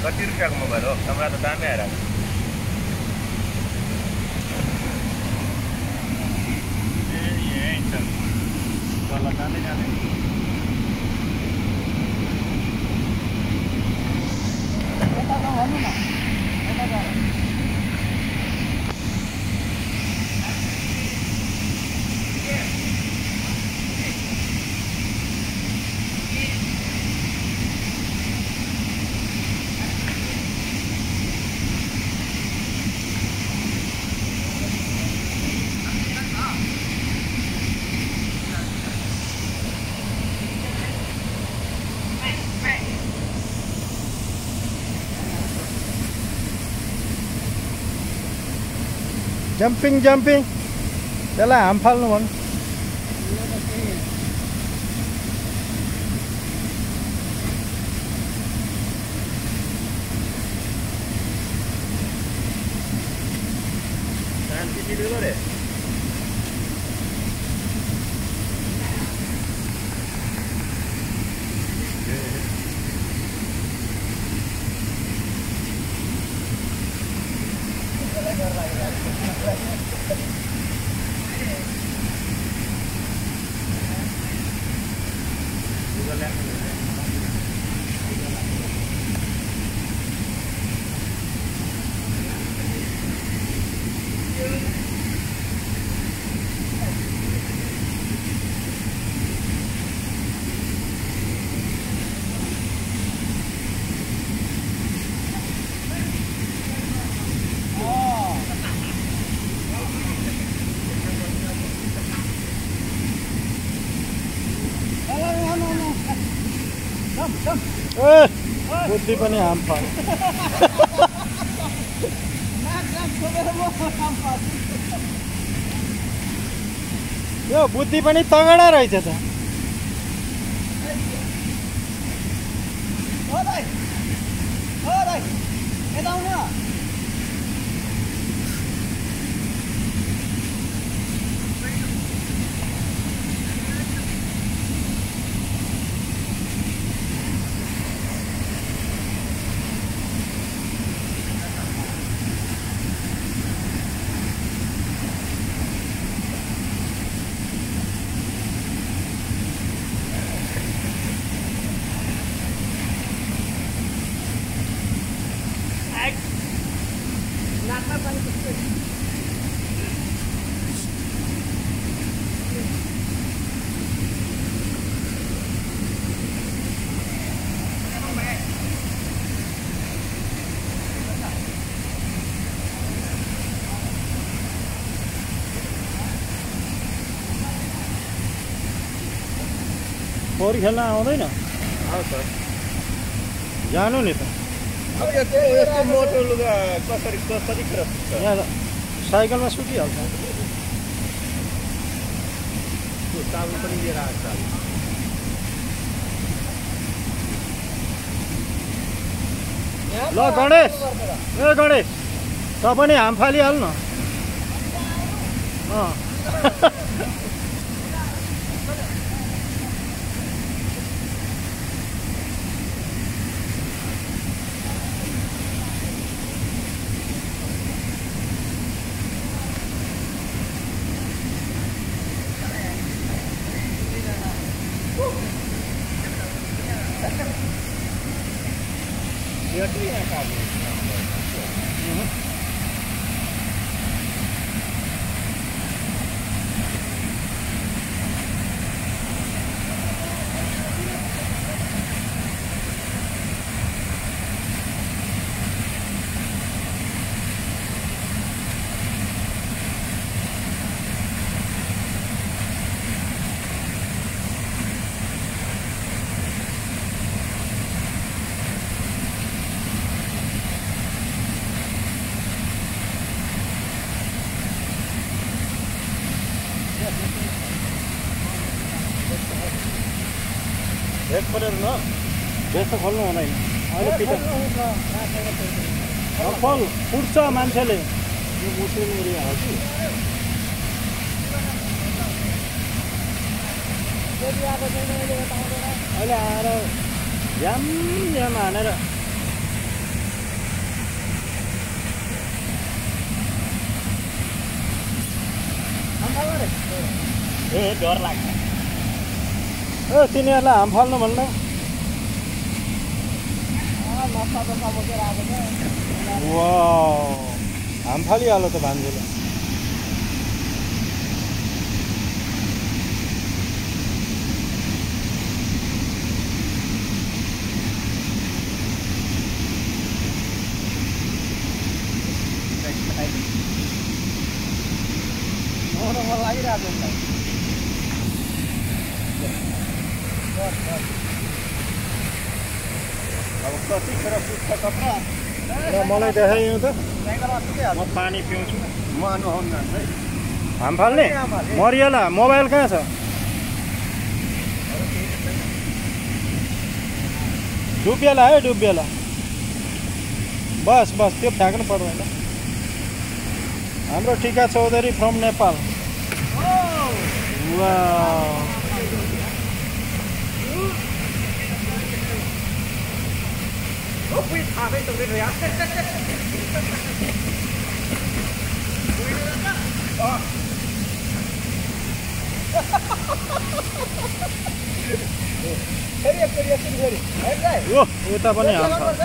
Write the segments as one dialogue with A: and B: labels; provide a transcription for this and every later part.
A: कति रुपियाँको मोबाइल हो? क्यामेरा त दामी आइरहेको छ। यही छ तल जाँदै जाँदै
B: जम्पिङ जम्पिङ त्यसलाई हाम फाल्नु भन्नु बुद्धि पनि हाम फाल यो बुद्धि पनि तगडा रहेछ त पौडी खेल्न आउँदैन
A: आउँछ
B: जानु नि त
A: अब यस्तो मोटो लुगा कसरी खेर
B: यहाँ साइकलमा सुकिहाल्छ
A: साबुन पनि लिएर आएको छ
B: ल गणेश ए गणेश त पनि हाम फालिहाल्नु भेट परेर न भेट त खोल्नु हुँदैन अहिले पिटा फल फुट्छ मान्छेले यो मुस्लिम एरिया हो कि अहिले आएर झ्याम झ्याम हानेर
A: ए डर लाग्छ
B: ए तिनीहरूलाई हाम फाल्नु भन्दा हाम फालिहाल्यो त भान्जीले
A: अब कतिखेर सुत्छ कपडा
B: र मलाई देखाइयो त
A: म पानी पिउँछु म नुहाउनु जान्छ है
B: हाम फाल्ने मरिएला मोबाइल कहाँ छ डुबिएला है डुबिएला बस बस त्यो फ्याँक्नु पर्दैन हाम्रो टिका चौधरी फ्रम नेपाल वाउ ओ उता पनि हाम फाल्छ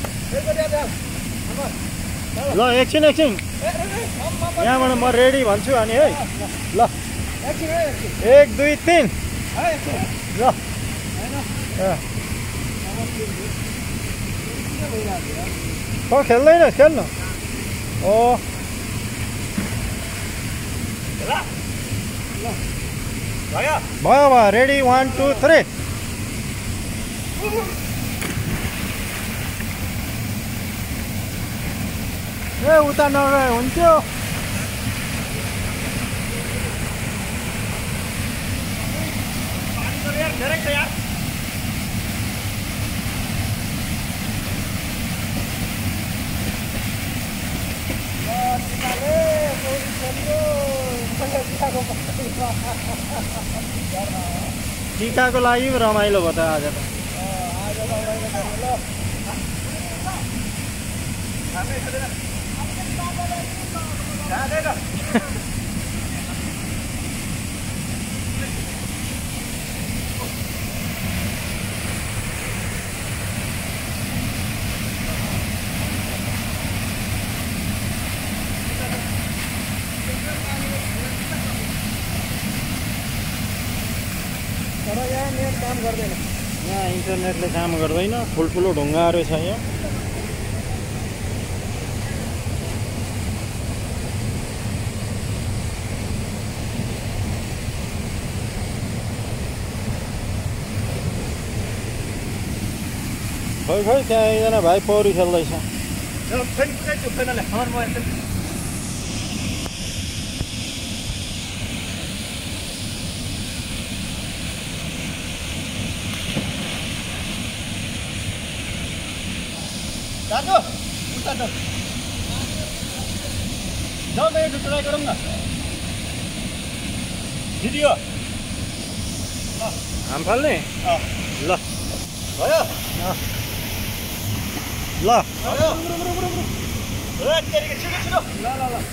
B: ल एकछिन एकछिन यहाँबाट म रेडी भन्छु अनि है ल 1 2 3 ल खेल्दैन खेल्नु ओ भयो भयो रेडी 1 2 3 ए उता नगए हुन्थ्यो टिकाको लागि रमाइलो भयो त आज त
A: काम गर्दैन
B: यहाँ इन्टरनेटले काम गर्दैन ठुल्ठुलो ढुङ्गाहरू छ यहाँ खै खै त्यहाँ एकजना भाइ पौडी खेल्दैछ
A: दाजु उता त जाऊ न यो ट्राई गरौँ न भिडियो
B: हाम फाल्ने ल
A: भयो
B: ल
A: छिटो ल ल ल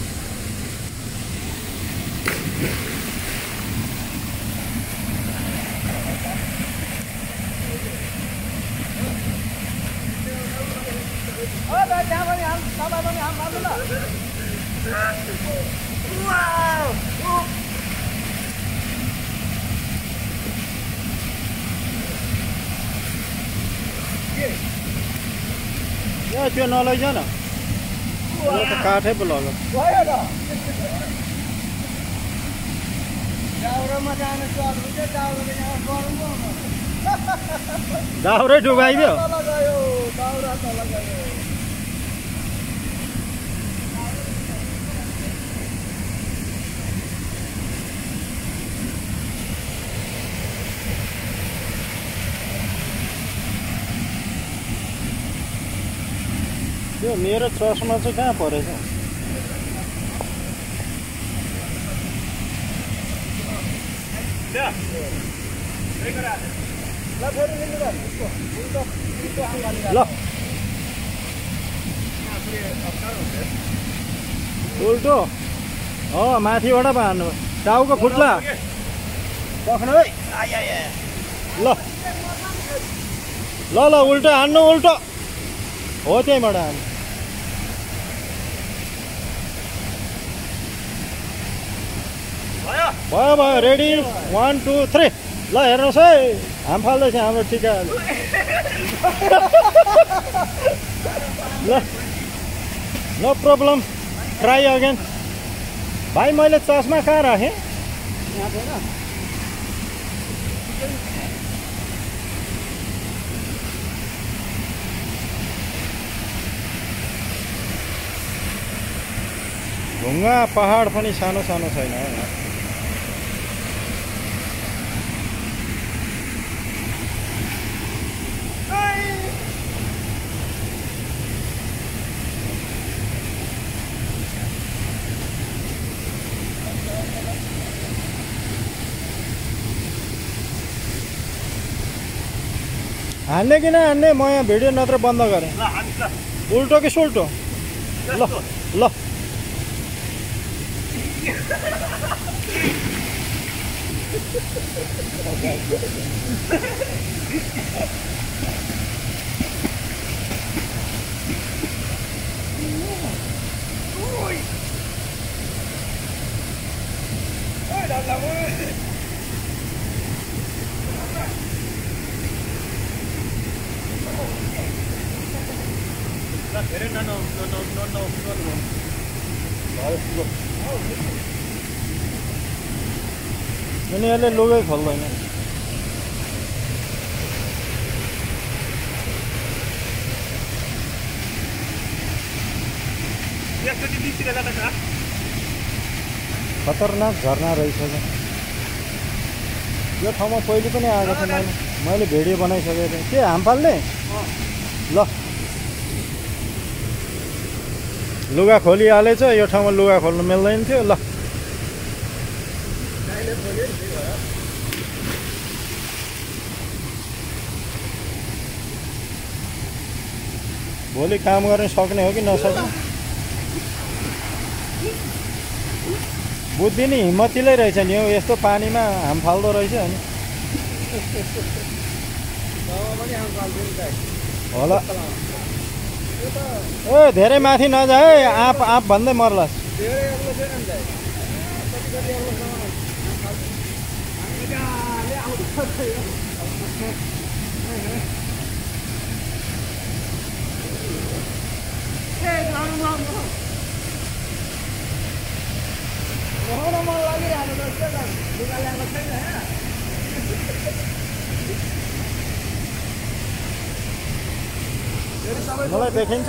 B: त्यो नलैज न त काठै पो लग्यो दाउरै डुबाइदियो त्यो मेरो चस्मा चाहिँ कहाँ परेछ ल उल्टो माथिबाट पो हान्नु टाउको फुट्ला पख्नु है ल ल ल उल्टो हान्नु उल्टो हो त्यहीँबाट हान्नु भयो भयो रेडी 1 2 3 ल हेर्नुहोस् है हाम फाल्दैछ हाम्रो टिका ल नो प्रब्लम ट्राई अगेन भाइ मैले चस्मा कहाँ राखेँ ढुङ्गा पहाड पनि सानो सानो छैन हान्ने कि नहान्ने म यहाँ भिडियो नत्र बन्द गरेँ उल्टो कि सुल्टो ल ल यिनीहरूले लुगै खोल्दैन खतरनाक झर्ना रहेछ यो ठाउँमा पहिले पनि आएको छ मैले भिडियो बनाइसकेको थिएँ के हाम फाल्ने ल लुगा खोलिहालेछ यो ठाउँमा लुगा खोल्नु मिल्दैन थियो ल भोलि काम गर्न सक्ने हो कि नसक्ने बुद्धि नि हिम्मतिलै रहेछ नि हौ यस्तो पानीमा हाम फाल्दो रहेछ अनि होला ए धेरै माथि नजा है आँप आँप भन्दै मर्लास् मलाई देखिन्छ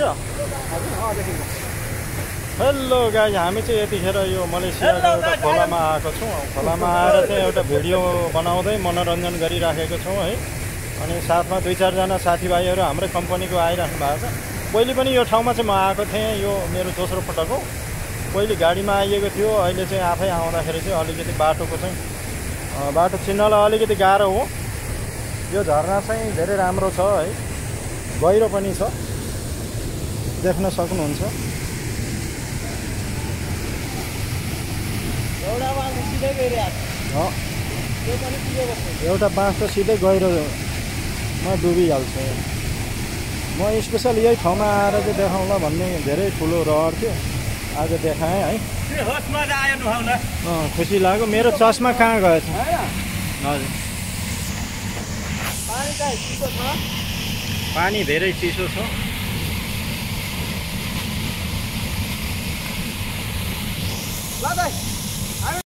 B: हेलो गाइज हामी चाहिँ यतिखेर यो मलेसियाको एउटा खोलामा आएको छौँ खोलामा आएर चाहिँ एउटा भिडियो बनाउँदै मनोरञ्जन गरिराखेको छौँ है अनि साथमा 2-4 जना साथीभाइहरू हाम्रै कम्पनीको आइराख्नु भएको छ पहिले पनि यो ठाउँमा चाहिँ म आएको थिएँ यो मेरो दोस्रो पटक हो पहिले गाडीमा आइएको थियो अहिले चाहिँ आफै आउँदाखेरि चाहिँ अलिकति बाटोको चाहिँ बाटो चिन्नलाई अलिकति गाह्रो हो यो झरना चाहिँ धेरै राम्रो छ है गहिरो पनि छ देख्न सक्नुहुन्छ एउटा बाँस त सिधै गहिरोमा डुबिहाल्छ म स्पेसल यही ठाउँमा आएर चाहिँ देखाउँला भन्ने धेरै ठुलो रहर थियो आज देखाएँ है खुसी लाग्यो मेरो चस्मा कहाँ गएछ हजुर पानी धेरै चिसो छ